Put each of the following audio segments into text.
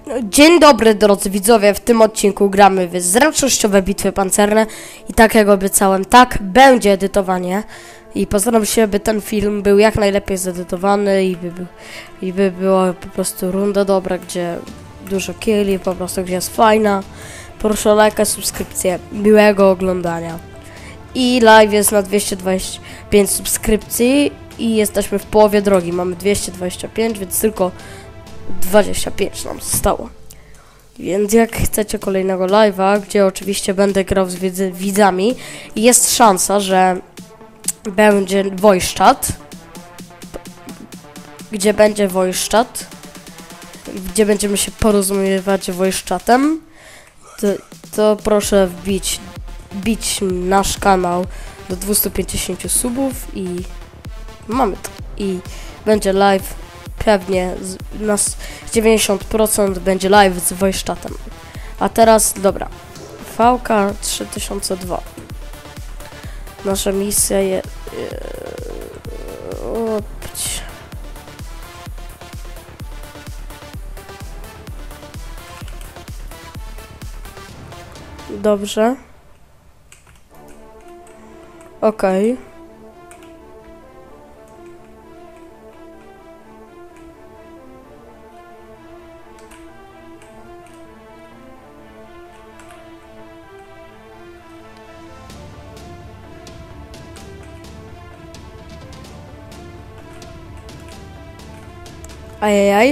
Dzień dobry drodzy widzowie, w tym odcinku gramy w zręcznościowe bitwy pancerne i tak jak obiecałem, tak, będzie edytowanie i postaram się, by ten film był jak najlepiej zedytowany i by była po prostu runda dobra, gdzie dużo killi, po prostu gdzie jest fajna. Proszę o lajka, subskrypcję, miłego oglądania. I live jest na 225 subskrypcji i jesteśmy w połowie drogi, mamy 225, więc tylko 25 nam zostało. Więc jak chcecie kolejnego live'a, gdzie oczywiście będę grał z widzami, jest szansa, że będzie voice chat, gdzie będziemy się porozumiewać voice chatem, to proszę wbić nasz kanał do 250 subów i mamy to. I będzie live. Pewnie nas 90% będzie live z voice chatem. A teraz, dobra. VK 3002. Nasza misja jest... Dobrze. Okej. Ajajaj.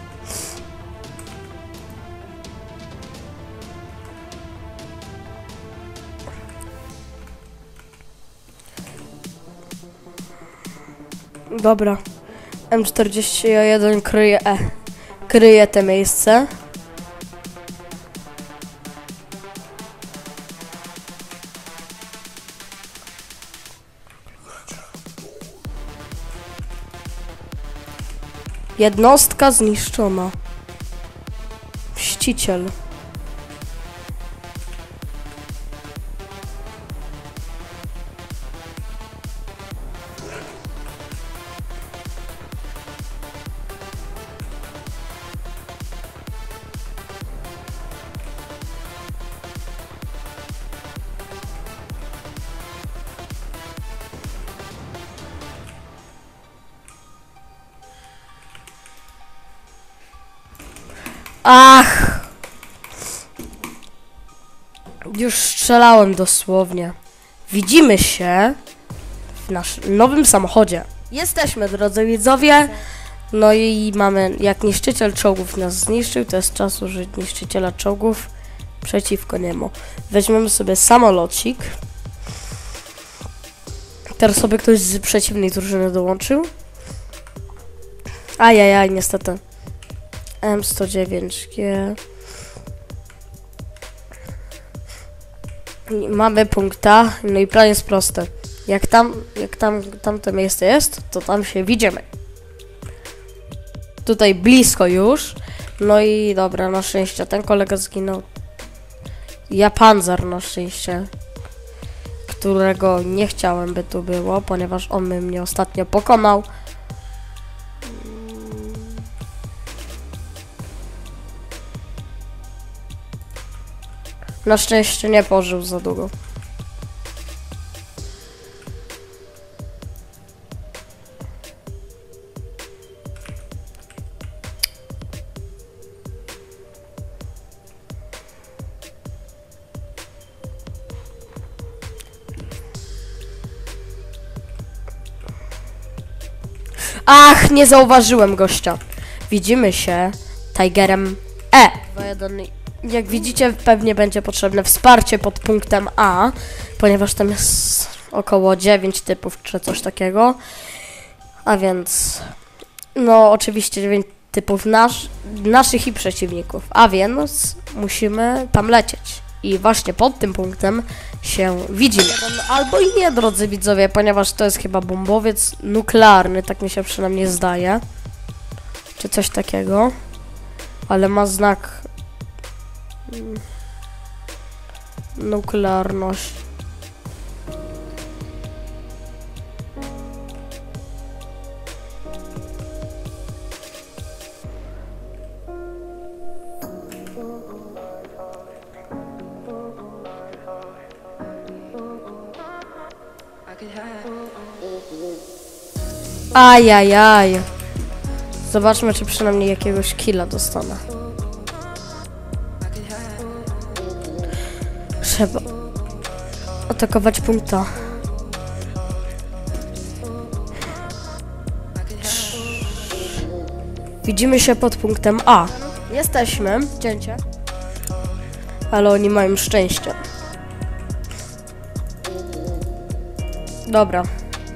Dobra. M41 kryje te miejsce. Jednostka zniszczona. Mściciel. Ach! Już strzelałem dosłownie. Widzimy się w naszym nowym samochodzie. Jesteśmy, drodzy widzowie. No i mamy, jak niszczyciel czołgów nas zniszczył, to jest czas użyć niszczyciela czołgów przeciwko niemu. Weźmiemy sobie samolocik. Teraz sobie ktoś z przeciwnej drużyny dołączył. Ajajaj, niestety. M109G. Mamy punkta, no i plan jest prosty. Jak tamte miejsce jest, to tam się widzimy. Tutaj blisko już. No i dobra, na szczęście ten kolega zginął. Ja Panzer na szczęście, którego nie chciałem, by tu było, ponieważ on mnie ostatnio pokonał. Na szczęście nie pożył za długo. Ach, nie zauważyłem gościa. Widzimy się Tigerem E. Jak widzicie, pewnie będzie potrzebne wsparcie pod punktem A, ponieważ tam jest około 9 typów czy coś takiego. A więc, no oczywiście 9 typów naszych i przeciwników. A więc musimy tam lecieć. I właśnie pod tym punktem się widzimy. Albo i nie, drodzy widzowie, ponieważ to jest chyba bombowiec nuklearny, tak mi się przynajmniej zdaje. Czy coś takiego. Ale ma znak nuklearność. Ajajaj. Zobaczmy, czy przynajmniej jakiegoś killa dostanę. Trzeba atakować punkta. Widzimy się pod punktem A. Jesteśmy. Cięcie. Ale oni mają szczęście. Dobra.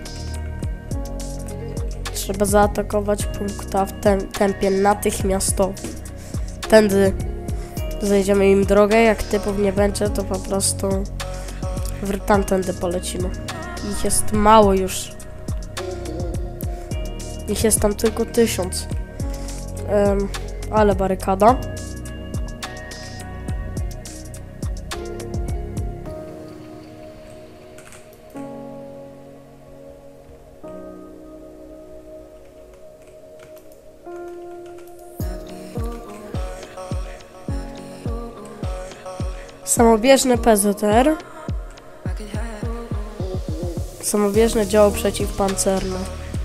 Trzeba zaatakować punkta w tempie natychmiastowym. Tędy zejdziemy im drogę, jak typów nie będzie, to po prostu tamtędy polecimy. Ich jest mało już. Ich jest tam tylko 1000. Ale barykada. Samobieżny PZR. Samobieżne działo przeciwpancerne.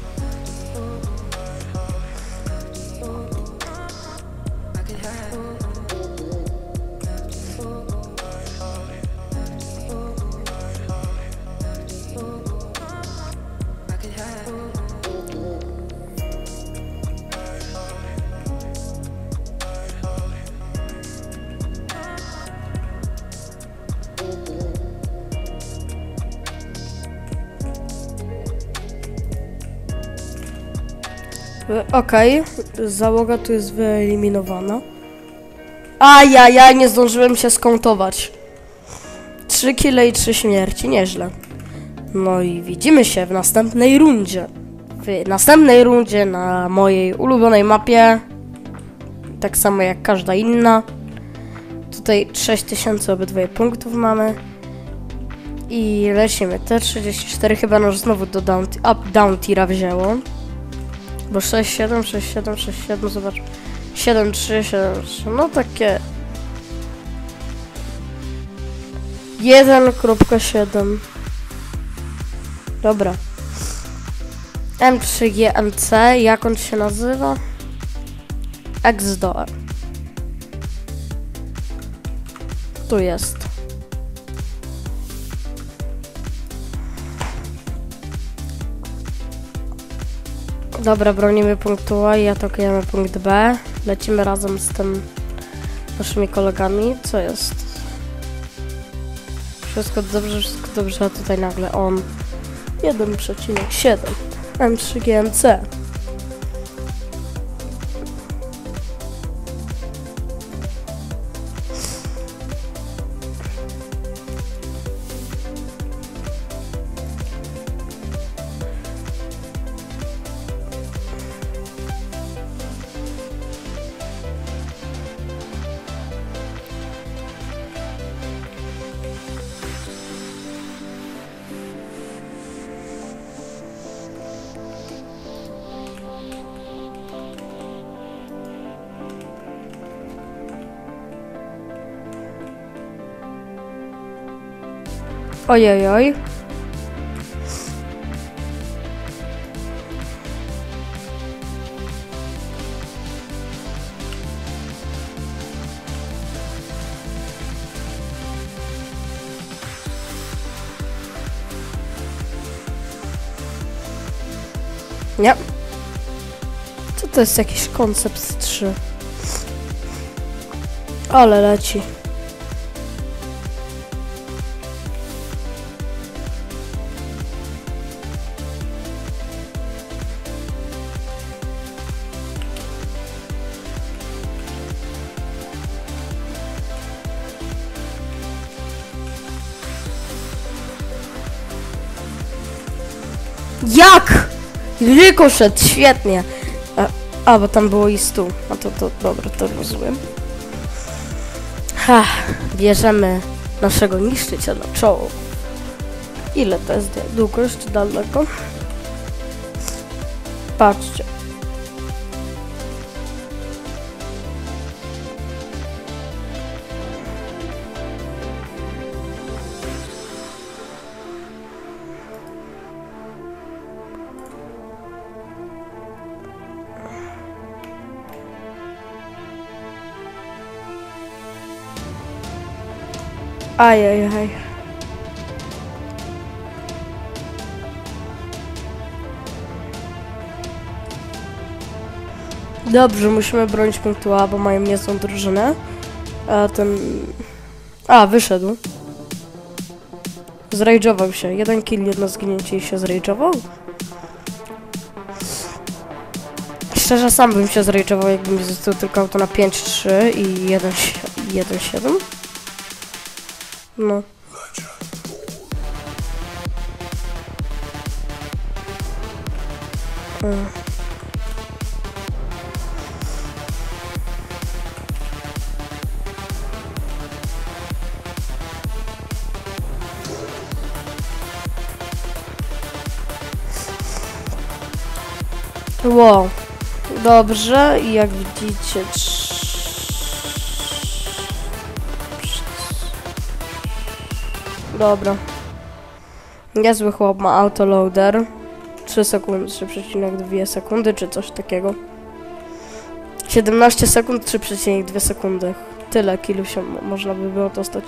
Okej, załoga tu jest wyeliminowana. Ja nie zdążyłem się skątować. 3 kile i 3 śmierci, nieźle. No i widzimy się w następnej rundzie. W następnej rundzie na mojej ulubionej mapie. Tak samo jak każda inna. Tutaj 6000 obydwoje punktów mamy. I lecimy. T34 chyba nas znowu do down tira wzięło. Bo 6-7, 6-7, 6-7, zobacz. 7-3, 7-3, no takie 1.7. Dobra. M3GMC, jak on się nazywa? XDOR. Tu jest. Dobra, bronimy punktu A i atakujemy punkt B. Lecimy razem z tym naszymi kolegami. Co jest? Wszystko dobrze, a tutaj nagle on 1,7 M3GMC. Ojojoj. Nie. Co to jest jakiś koncept 3? Ale leci. Jak? Rykoszet, świetnie. Bo tam było i stół. A to dobra, to rozumiem. Bierzemy naszego niszczyciela czoło. Ile to jest długość daleko? Patrzcie. Ajajaj. Dobrze, musimy bronić punktu A, bo mają niezłą drużynę. A ten... A, wyszedł. Zrajdżował się. 1 kill, 1 zginięcie i się zrajdżował. Szczerze, sam bym się zrajdżował, jakbym został tylko auto na 5-3 i 1-7. No. Wow. Dobrze, i jak widzicie... Dobra. Niezły chłop ma autoloader. 3 sekundy, 3,2 sekundy, czy coś takiego. 17 sekund, 3,2 sekundy. Tyle kilu się można by było dostać.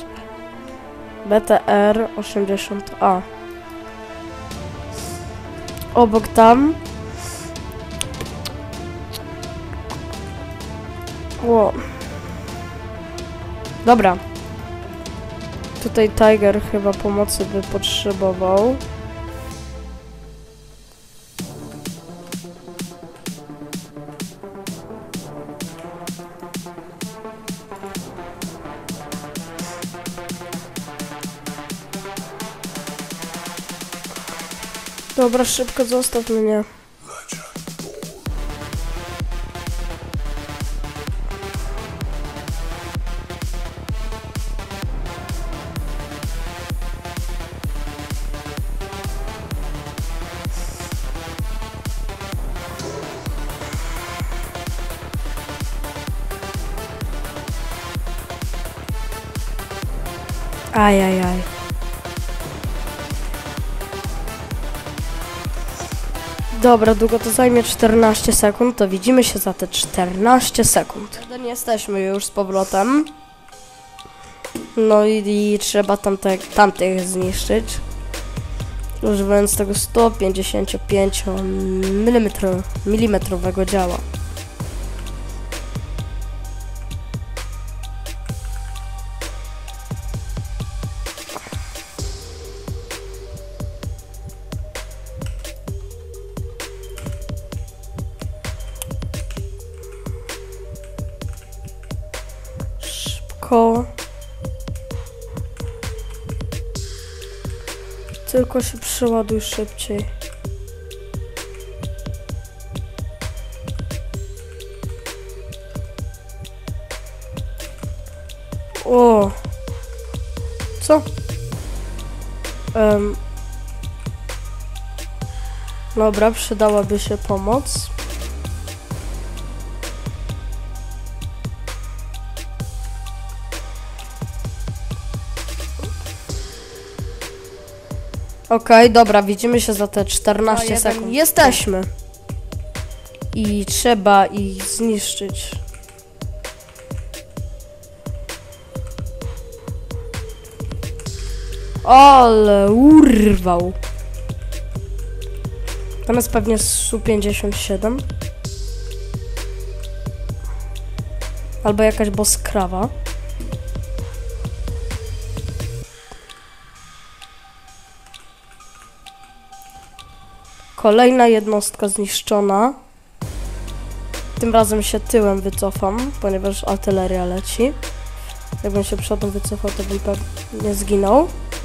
BTR 80A. Obok tam. Ło. Dobra. Tutaj Tiger chyba pomocy by potrzebował. Dobra, szybko zostaw mnie. Ajajaj. Dobra, długo to zajmie 14 sekund, to widzimy się za te 14 sekund. Nie jesteśmy już z powrotem. No i trzeba tamtych zniszczyć. Używając tego 155 mm działa. Tylko się przeładuj szybciej. O! Co? Dobra, przydałaby się pomoc. Okej, dobra, widzimy się za te 14 sekund. Jesteśmy. I trzeba ich zniszczyć. Ale urwał. Tam jest pewnie Su-57. Albo jakaś bosskrawa. Kolejna jednostka zniszczona. Tym razem się tyłem wycofam, ponieważ artyleria leci. Jakbym się przodem wycofał, to bym pewnie zginął.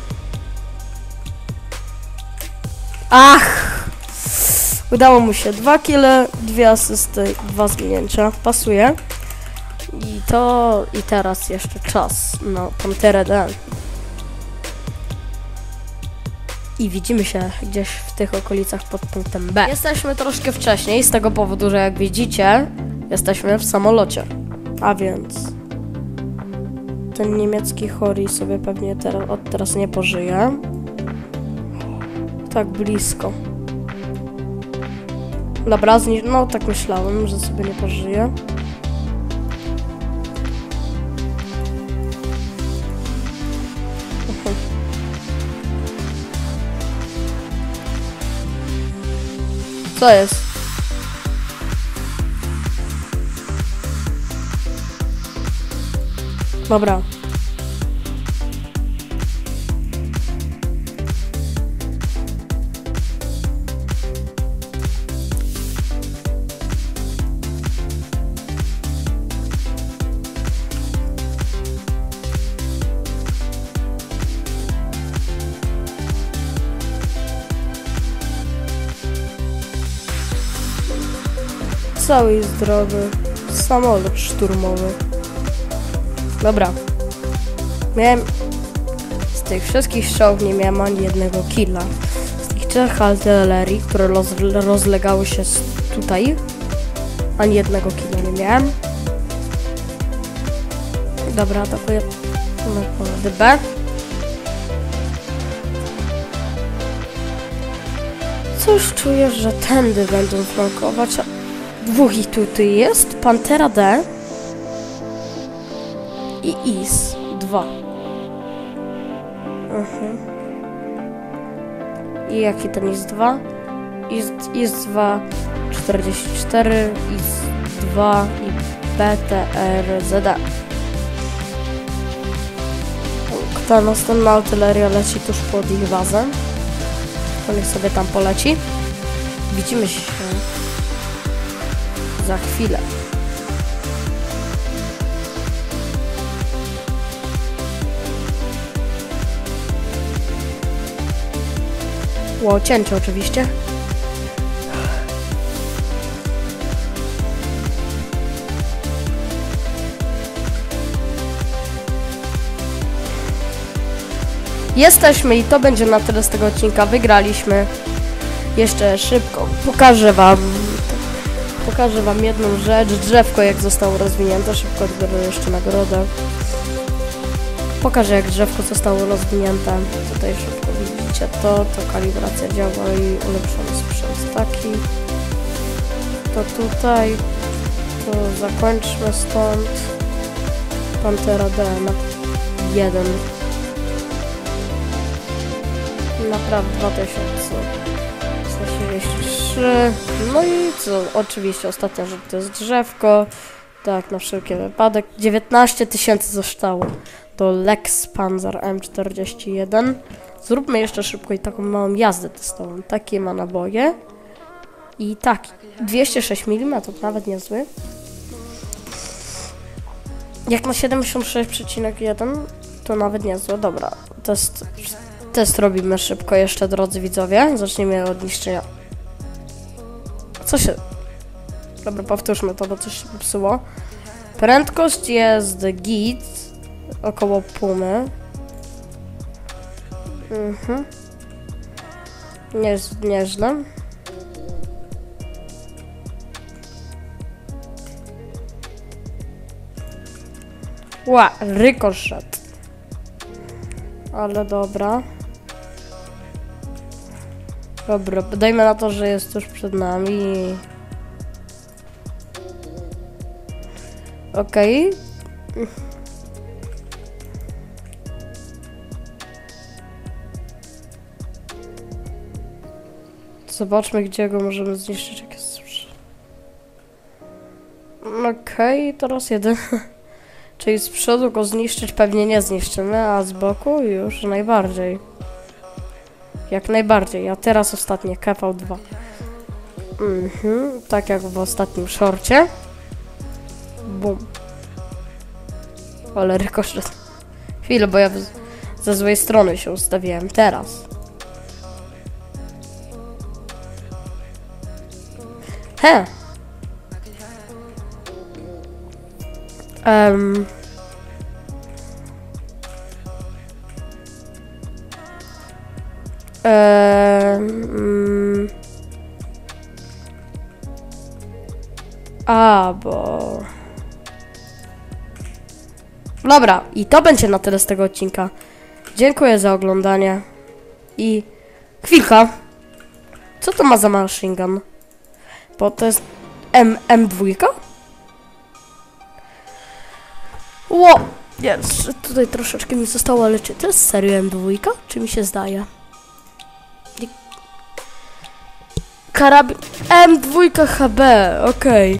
Ach! Udało mu się 2 kile, 2 asysty, 2 zginięcia. Pasuje. I teraz jeszcze czas na Panterę D. I widzimy się gdzieś w tych okolicach pod punktem B. Jesteśmy troszkę wcześniej, z tego powodu, że jak widzicie, jesteśmy w samolocie. A więc... ten niemiecki chory sobie pewnie od teraz nie pożyje. Tak blisko. Dobra, no tak myślałem, że sobie nie pożyje. Co jest? Dobra. Cały jest zdrowy. Samolot szturmowy. Dobra. Z tych wszystkich strzałów nie miałem ani jednego killa. Z tych 3 artylerii, które rozlegały się tutaj, ani jednego killa nie miałem. Dobra, atakuję na B. Coś czuję, że tędy będą flankować. Dwóch ich tutaj jest. Pantera D i IS 2. I jaki ten IS 2? IS 2 44, IS 2 i BTR-ZD. Ta następna artyleria leci tuż pod ich bazę. To niech sobie tam poleci. Widzimy się za chwilę. Wow, cięcie oczywiście. Jesteśmy i to będzie na tyle z tego odcinka. Wygraliśmy. Jeszcze szybko pokażę wam jedną rzecz. Drzewko jak zostało rozwinięte. Szybko odbiorę jeszcze nagrodę. Pokażę jak drzewko zostało rozwinięte. Tutaj szybko widzicie to kalibracja działa i ulepszony sprzęt taki. To tutaj. To zakończmy stąd. Pantera D na 1. Naprawdę 2043. No i co? Oczywiście ostatnia rzecz to jest drzewko. Tak, na wszelki wypadek. 19 000 zostało do Lex Panzer M41. Zróbmy jeszcze szybko i taką małą jazdę testową. Takie ma naboje. I tak, 206 mm, nawet niezły. Jak na 76,1 to nawet niezłe. Dobra, test robimy szybko jeszcze, drodzy widzowie. Zaczniemy od niszczenia. Co się... Dobra, powtórzmy to, bo coś się popsuło. Prędkość jest git. Około pumy. Nieźle. Rykoszet. Ale dobra. Dobra, dajmy na to, że jest tuż przed nami. Okej. Zobaczmy, gdzie go możemy zniszczyć, jak jest... Okej, teraz jeden. Czyli z przodu go zniszczyć pewnie nie zniszczymy, a z boku już najbardziej. Jak najbardziej. A teraz ostatnie, KV2. Tak jak w ostatnim szorcie. Bum. Ale rykoszet. Chwilę, bo ja ze złej strony się ustawiłem. Teraz. Bo... Dobra, i to będzie na tyle z tego odcinka. Dziękuję za oglądanie. I... Chwilka. Co to ma za machine gun? Bo to jest M2? Ło! Jest, tutaj troszeczkę mi zostało, ale czy to jest serio M2? Czy mi się zdaje? karabin M2 HB, okej.